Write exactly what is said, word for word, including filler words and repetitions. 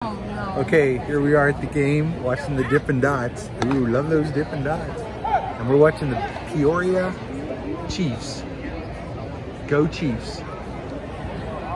Oh, no. Okay, here we are at the game, watching the Dippin' Dots. Ooh, love those Dippin' Dots. And we're watching the Peoria Chiefs. Go Chiefs.